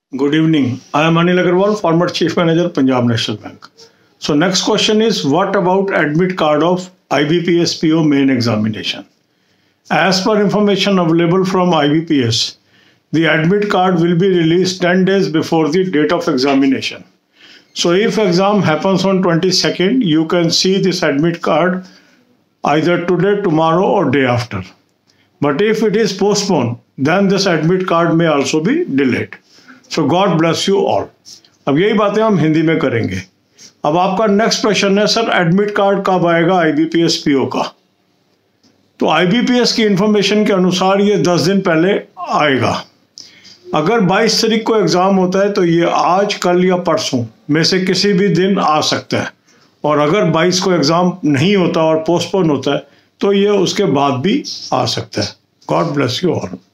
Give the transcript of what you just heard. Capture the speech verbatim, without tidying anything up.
Good evening. I am Anil Agarwal, former Chief Manager, Punjab National Bank. So next question is, what about admit card of I B P S P O main examination? As per information available from I B P S, the admit card will be released ten days before the date of examination. So if exam happens on twenty-second, you can see this admit card either today, tomorrow or day after. But if it is postponed, then this admit card may also be delayed. So God bless you all. अब यही बातें हम हिंदी में करेंगे. अब आपका next प्रश्न है, सर एडमिट कार्ड कब आएगा I B P S P O का? तो आई बी पी एस की इंफॉर्मेशन के अनुसार ये दस दिन पहले आएगा. अगर बाईस तारीख को एग्ज़ाम होता है तो ये आज, कल या परसों में से किसी भी दिन आ सकता है. और अगर बाईस को एग्ज़ाम नहीं होता और पोस्टपोन होता है तो ये उसके बाद भी आ सकता है. God bless you all.